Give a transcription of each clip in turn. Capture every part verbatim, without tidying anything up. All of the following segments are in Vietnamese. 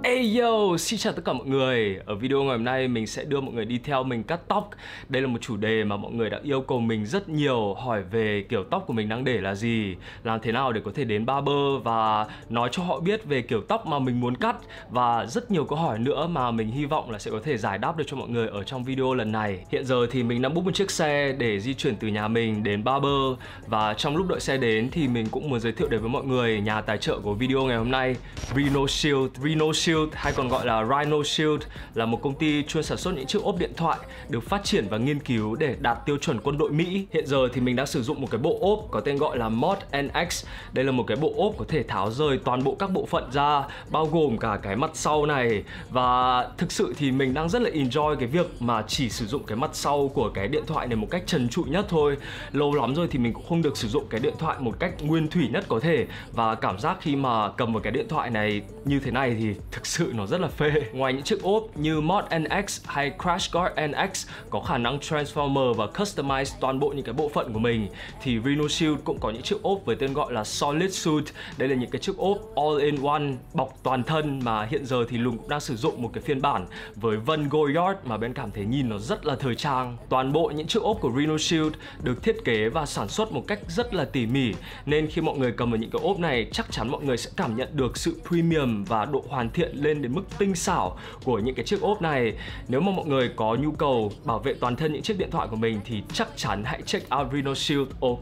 Hey yo, xin chào tất cả mọi người. Ở video ngày hôm nay mình sẽ đưa mọi người đi theo mình cắt tóc. Đây là một chủ đề mà mọi người đã yêu cầu mình rất nhiều, hỏi về kiểu tóc của mình đang để là gì, làm thế nào để có thể đến barber và nói cho họ biết về kiểu tóc mà mình muốn cắt, và rất nhiều câu hỏi nữa mà mình hy vọng là sẽ có thể giải đáp được cho mọi người ở trong video lần này. Hiện giờ thì mình đang book một chiếc xe để di chuyển từ nhà mình đến barber, và trong lúc đợi xe đến thì mình cũng muốn giới thiệu đến với mọi người nhà tài trợ của video ngày hôm nay, Rhino Shield. Rhino Shield hay còn gọi là Rhino Shield là một công ty chuyên sản xuất những chiếc ốp điện thoại được phát triển và nghiên cứu để đạt tiêu chuẩn quân đội Mỹ. Hiện giờ thì mình đang sử dụng một cái bộ ốp có tên gọi là Mod en ích. Đây là một cái bộ ốp có thể tháo rời toàn bộ các bộ phận ra, bao gồm cả cái mặt sau này. Và thực sự thì mình đang rất là enjoy cái việc mà chỉ sử dụng cái mặt sau của cái điện thoại này một cách trần trụi nhất thôi. Lâu lắm rồi thì mình cũng không được sử dụng cái điện thoại một cách nguyên thủy nhất có thể, và cảm giác khi mà cầm vào cái điện thoại này như thế này thì thực sự nó rất là phê. Ngoài những chiếc ốp như Mod en ích hay Crash Guard en ích có khả năng transformer và customize toàn bộ những cái bộ phận của mình, thì Rhino Shield cũng có những chiếc ốp với tên gọi là Solid Suit. Đây là những cái chiếc ốp all in one, bọc toàn thân, mà hiện giờ thì Lùng cũng đang sử dụng một cái phiên bản với vân Goyard mà bên cảm thấy nhìn nó rất là thời trang. Toàn bộ những chiếc ốp của Rhino Shield được thiết kế và sản xuất một cách rất là tỉ mỉ, nên khi mọi người cầm vào những cái ốp này chắc chắn mọi người sẽ cảm nhận được sự premium và độ hoàn thiện lên đến mức tinh xảo của những cái chiếc ốp này. Nếu mà mọi người có nhu cầu bảo vệ toàn thân những chiếc điện thoại của mình thì chắc chắn hãy check out Rhino Shield. Ok.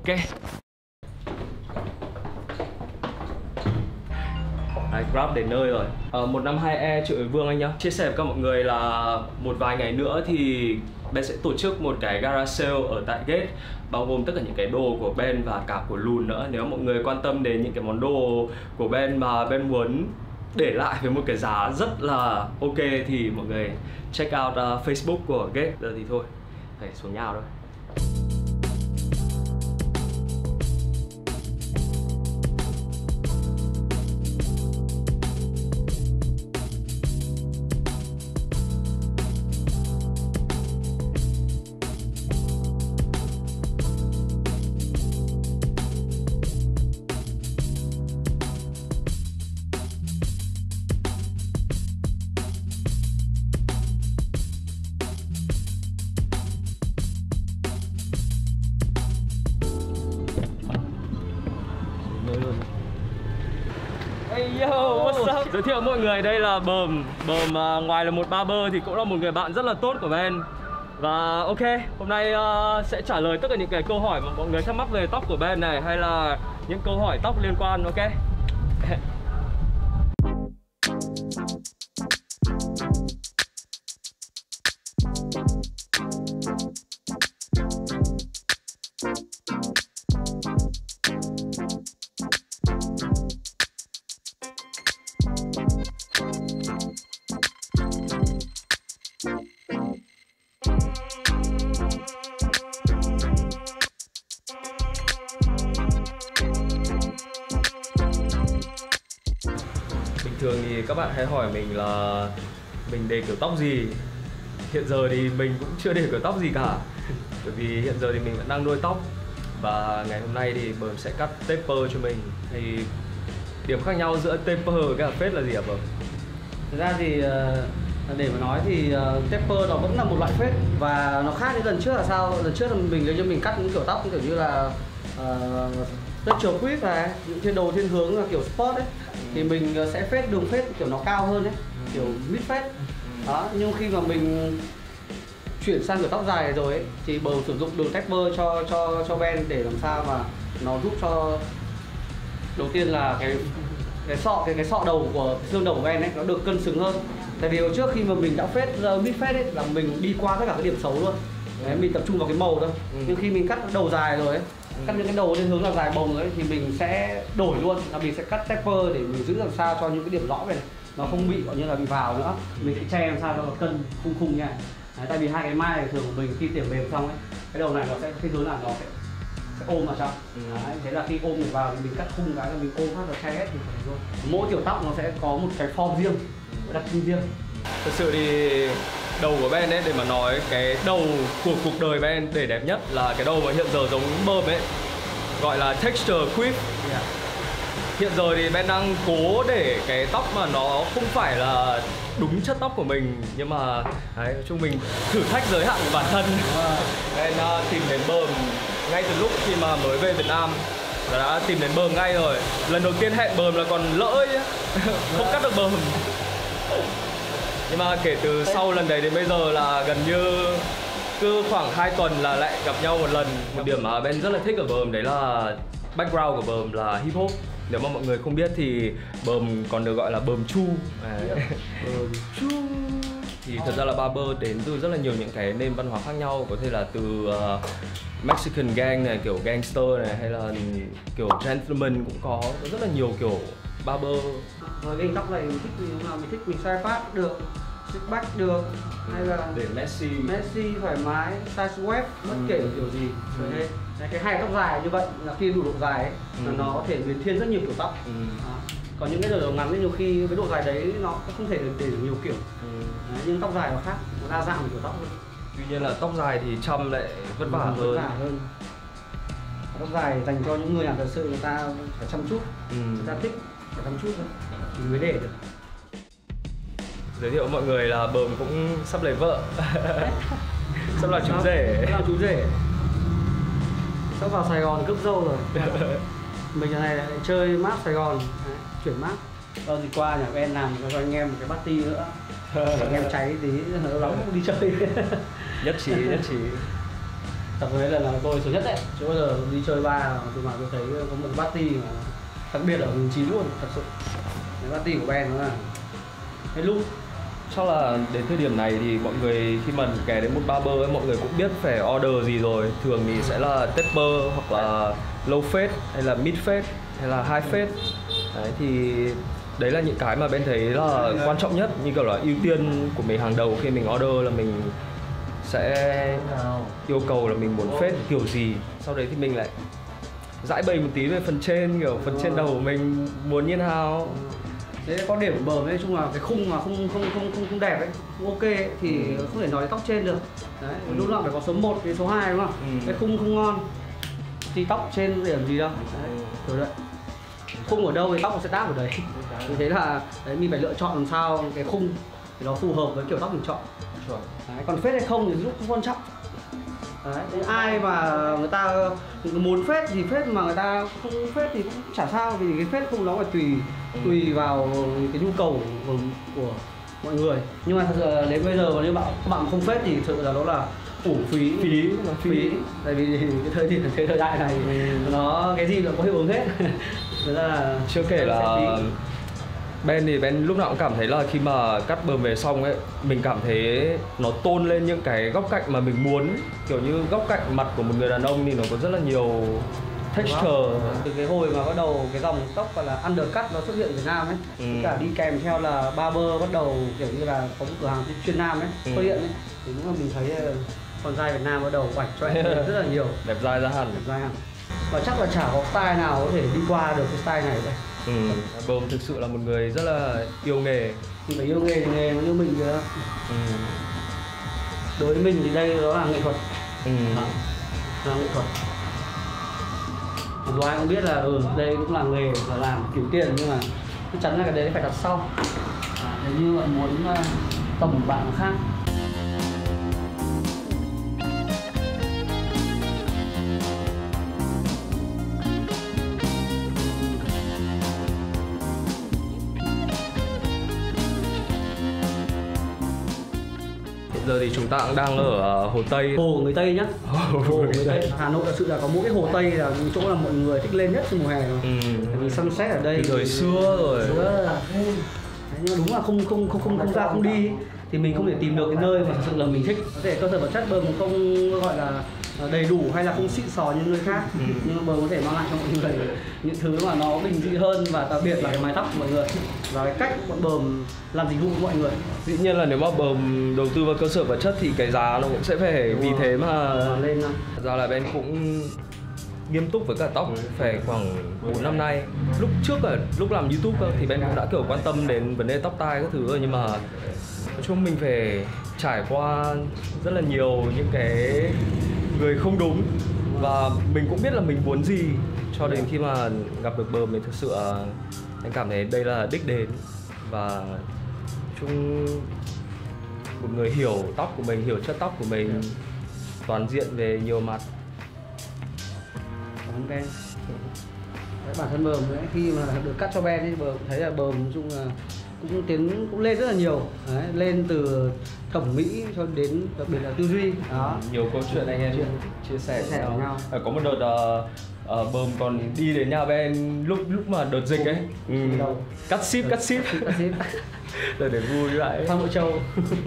Đấy, Grab đến nơi rồi. Ờ, một năm hai E Triệu Ủy Vương anh nhá. Chia sẻ với các mọi người là một vài ngày nữa thì Ben sẽ tổ chức một cái garage sale ở tại Gate, bao gồm tất cả những cái đồ của Ben và cả của Lùn nữa. Nếu mọi người quan tâm đến những cái món đồ của Ben mà Ben muốn để lại với một cái giá rất là ok thì mọi người check out uh, Facebook của Gate. Giờ thì thôi, phải xuống nhà thôi. Hey yo, what's up? Giới thiệu mọi người, đây là Bờm. Bờm uh, ngoài là một barber thì cũng là một người bạn rất là tốt của Ben. Và ok, hôm nay uh, sẽ trả lời tất cả những cái câu hỏi mà mọi người thắc mắc về tóc của Ben này, hay là những câu hỏi tóc liên quan, ok? Thường thì các bạn hay hỏi mình là mình để kiểu tóc gì. Hiện giờ thì mình cũng chưa để kiểu tóc gì cả, bởi vì hiện giờ thì mình vẫn đang nuôi tóc. Và ngày hôm nay thì Bờm sẽ cắt taper cho mình. Thì điểm khác nhau giữa taper và cả fade là gì hả Bờm? Thực ra thì để mà nói thì taper nó vẫn là một loại fade, và nó khác với lần trước là sao? Lần trước là mình nếu như mình cắt những kiểu tóc kiểu như là đất chiều quýt này, những thiên đồ thiên hướng là kiểu sport ấy, thì mình sẽ fade đường fade kiểu nó cao hơn ấy, kiểu mid fade. Đó, nhưng khi mà mình chuyển sang kiểu tóc dài rồi ấy, thì Bờm sử dụng đường taper cho cho cho Ben để làm sao mà nó giúp cho đầu tiên là cái cái sọ cái cái sọ đầu của xương đầu của Ben ấy nó được cân xứng hơn. Tại vì hồi trước khi mà mình đã fade mid fade ấy là mình đi qua tất cả các điểm xấu luôn. Đấy, mình tập trung vào cái màu thôi. Ừ. Nhưng khi mình cắt đầu dài rồi ấy, cắt những cái đầu lên hướng là dài bồng ấy, thì mình sẽ đổi luôn, là mình sẽ cắt taper để mình giữ làm sao cho những cái điểm lõi này nó không bị gọi như là bị vào nữa. Mình sẽ che làm sao cho nó cân khung khung nha. Đấy, tại vì hai cái mai này thường của mình khi tiềm mềm xong ấy, cái đầu này nó sẽ cái hướng là nó sẽ, sẽ ôm vào trong. Ừ. Đấy, thế là khi ôm được vào thì mình cắt khung cái là mình ôm phát là che hết thì phải luôn. Mỗi kiểu tóc nó sẽ có một cái form riêng, đặc trưng riêng. Thật sự thì đầu của Ben ấy, để mà nói cái đầu của cuộc đời Ben để đẹp nhất là cái đầu mà hiện giờ giống bơm ấy, gọi là texture quiff. Yeah. hiện giờ thì Ben đang cố để cái tóc mà nó không phải là đúng chất tóc của mình, nhưng mà đấy, chung mình thử thách giới hạn của bản thân. Ben uh, tìm đến bờm ngay từ lúc khi mà mới về Việt Nam là đã tìm đến bờm ngay rồi. Lần đầu tiên hẹn bờm là còn lỡ nhá, không cắt được bờm. Nhưng mà kể từ sau lần đấy đến bây giờ là gần như cứ khoảng hai tuần là lại gặp nhau một lần. Một điểm mà Ben rất là thích ở bờm đấy là background của bờm là hip hop. Nếu mà mọi người không biết thì bờm còn được gọi là bờm chu. Bờm chu thì thật ra là barber đến từ rất là nhiều những cái nền văn hóa khác nhau, có thể là từ uh, Mexican gang này, kiểu gangster này, hay là kiểu gentleman cũng có, có rất là nhiều kiểu barber. Với cái tóc này mình thích mình nào mình thích mình sai phát được, slick back được, hay là để messy, messy thoải mái, size web bất kể kiểu gì. Ừ. Đấy, cái hay tóc dài như vậy là khi đủ độ dài ấy, ừ. là nó có thể biến thiên rất nhiều kiểu tóc. Ừ. Còn những cái đầu ngắn ấy, nhiều khi với độ dài đấy nó không thể để được nhiều kiểu. Ừ. Đấy, nhưng tóc dài nó khác, nó đa dạng kiểu tóc hơn. Tuy nhiên là tóc dài thì chăm lại vất vả hơn. Vất vả hơn. Tóc dài dành cho những người làm thật sự người ta phải chăm chút, ừ. người ta thích phải chăm chút thôi thì mới để được. Giới thiệu mọi người là bờm cũng sắp lấy vợ. Sắp là chú rể. Sắp là chú rể. Sắp vào Sài Gòn cướp dâu rồi. Mình giờ này lại chơi map Sài Gòn. Đấy, chuyển map. Đâu thì qua nhà Ben làm cho anh em một cái party nữa. Để anh em cháy tí, lâu lắm không đi chơi. Nhất trí, nhất trí. Tập với lần là tôi số nhất đấy. Chứ bao giờ đi chơi bar tôi mà tôi thấy có một party mà đặc biệt ở Mường Chín luôn, thật sự. Cái party của Ben nó là cái lúc chắc là đến thời điểm này thì mọi người khi mà kể đến một barber ấy, mọi người cũng biết phải order gì rồi. Thường thì sẽ là taper hoặc là low fade hay là mid fade hay là high fade. Đấy thì đấy là những cái mà Ben thấy là quan trọng nhất, như kiểu là ưu tiên của mình hàng đầu khi mình order là mình sẽ yêu cầu là mình muốn fade kiểu gì. Sau đấy thì mình lại giải bày một tí về phần trên, kiểu phần trên đầu của mình muốn như nào. Thế có điểm của bờm ấy, chung là cái khung mà không không không không, không đẹp ấy, không ok ấy, thì ừ. không thể nói đến tóc trên được. Đấy, ừ. lúc nào phải có số một đến số hai đúng không? Ừ. Cái khung không ngon thì tóc trên điểm gì đâu. Đấy, rồi đấy. Khung ở đâu thì tóc nó sẽ đáp ở đấy. Như thế là đấy, mình phải lựa chọn làm sao cái khung thì nó phù hợp với kiểu tóc mình chọn. Đấy, còn phết hay không thì lúc không quan trọng. Đấy, ai mà người ta muốn phết thì phết, mà người ta không phết thì cũng chả sao, vì cái phết không nó phải tùy tùy vào cái nhu cầu của, của mọi người. Nhưng mà thật sự đến bây giờ nếu bạn các bạn không phết thì thực sự là nó là uổng phí phí phí, phí. Tại vì cái thời điểm cái thời đại này nó cái gì cũng có hiệu ứng hết. Thế là chưa kể là Ben thì Ben lúc nào cũng cảm thấy là khi mà cắt bờm về xong ấy, mình cảm thấy nó tôn lên những cái góc cạnh mà mình muốn. Kiểu như góc cạnh mặt của một người đàn ông thì nó có rất là nhiều texture. Từ cái hồi mà bắt đầu cái dòng tóc gọi là undercut nó xuất hiện ở Việt Nam ấy, ừ. cả đi kèm theo là barber bắt đầu kiểu như là có một cửa hàng chuyên nam ấy xuất ừ. hiện ấy, thì đúng là mình thấy con trai Việt Nam bắt đầu quạch cho rất là nhiều, đẹp dai ra hẳn. Đẹp dai hẳn. Và chắc là chả có style nào có thể đi qua được cái style này vậy. Ừ. Bờm thực sự là một người rất là yêu nghề. Mình phải yêu nghề thì nghề nó như mình vậy đó. Ừ. Đối với mình thì đây đó là nghệ thuật. Ừ. Đó. Là nghệ thuật. Dù ai cũng biết là ừ, đây cũng là nghề là làm kiếm tiền, nhưng mà chắc chắn là cái đấy phải đặt sau. À, nếu như bạn muốn uh, tầm một bạn khác. Giờ thì chúng ta cũng đang ở uh, Hồ Tây. Hồ người Tây nhá. Hồ, hồ người Tây. Tây. Hà Nội thật sự là có mỗi cái Hồ Tây là chỗ là mọi người thích lên nhất trong mùa hè rồi. Ừ. Vì sunset ở đây. Từ thời xưa rồi. Xưa là... Nhưng mà đúng là không không không không không ra không đi thì mình không thể tìm được cái nơi mà thật sự là mình thích. Có thể cơ sở vật chất bờm không gọi là đầy đủ hay là không xịn sò như nơi khác, ừ. nhưng mà bờm có thể mang lại cho mọi người những thứ mà nó bình dị hơn, và đặc biệt là cái mái tóc của mọi người và cái cách bọn bờm làm dịch vụ của mọi người. Dĩ nhiên là nếu mà bờm đầu tư vào cơ sở vật chất thì cái giá nó cũng sẽ phải vì thế mà lên. Thật ra là Ben cũng nghiêm túc với cả tóc phải khoảng bốn năm nay. Lúc trước là lúc làm YouTube thì Ben cũng đã kiểu quan tâm đến vấn đề tóc tai các thứ rồi, nhưng mà nói chung mình phải trải qua rất là nhiều những cái người không đúng Và mình cũng biết là mình muốn gì cho đến khi mà gặp được Bờm thì thực sự là anh cảm thấy đây là đích đến. Và chung một người hiểu tóc của mình, hiểu chất tóc của mình, yeah. toàn diện về nhiều mặt. Cảm ơn Ben. Đấy, bản thân Bờm ấy, khi mà được cắt cho Ben thì Bờm thấy là Bờm nói chung là cũng tiến cũng lên rất là nhiều. Đấy, lên từ thẩm mỹ cho đến đặc biệt là tư duy. Đó. Nhiều câu chuyện anh em chuyện chia sẻ với nhau. nhau. À, có một đợt uh, uh, Bờm còn đi đến nhà Ben lúc lúc mà đợt dịch ấy. Ừ. Cắt ship, cắt ship. Cắt ship. Để để vui lại. Thăm Mộ Châu.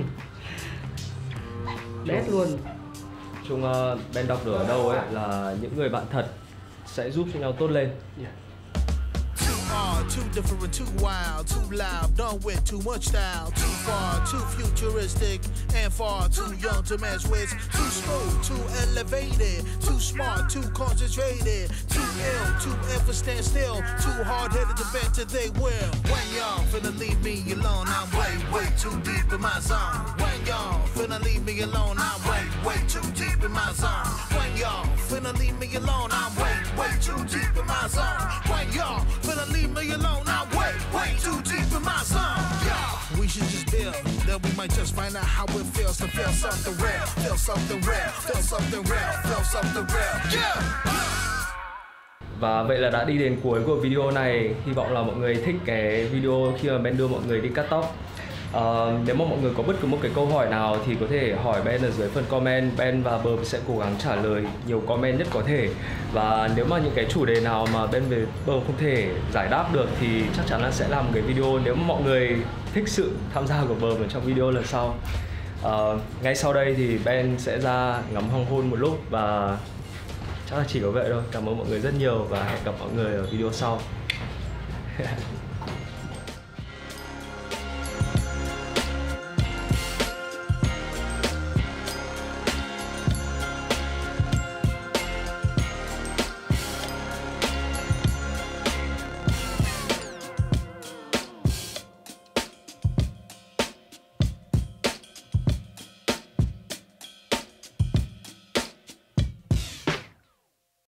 Đét luôn. Chung uh, Ben đọc được ở đâu ấy là những người bạn thật sẽ giúp cho nhau tốt lên. Yeah. Too different, too wild, too loud, done with too much style. Too far, too futuristic, and far too young to mess with. Too smooth, too elevated, too smart, too concentrated, too ill, too ever stand still, too hard-headed to bend to they will. When y'all finna leave me alone, I'm way, way too deep in my zone. When y'all finna leave me alone, I'm way, way too deep in my zone. When y'all finna leave me alone, I'm way, way too deep in my zone. When y'all finna leave me alone, I'm way, way too deep in my zone. Yeah. We should just build, then we might just find out how it feels to feel something real, feel something real, feel something real, feel something real. Yeah. Và vậy là đã đi đến cuối của video này. Hy vọng là mọi người thích cái video khi mà Ben đưa mọi người đi cắt tóc. Uh, nếu mà mọi người có bất cứ một cái câu hỏi nào thì có thể hỏi Ben ở dưới phần comment. Ben và Bờm sẽ cố gắng trả lời nhiều comment nhất có thể. Và nếu mà những cái chủ đề nào mà Ben về Bờm không thể giải đáp được thì chắc chắn là sẽ làm một cái video nếu mà mọi người thích sự tham gia của Bờm ở trong video lần sau. Uh, ngay sau đây thì Ben sẽ ra ngắm hoàng hôn một lúc và chắc là chỉ có vậy thôi. Cảm ơn mọi người rất nhiều và hẹn gặp mọi người ở video sau.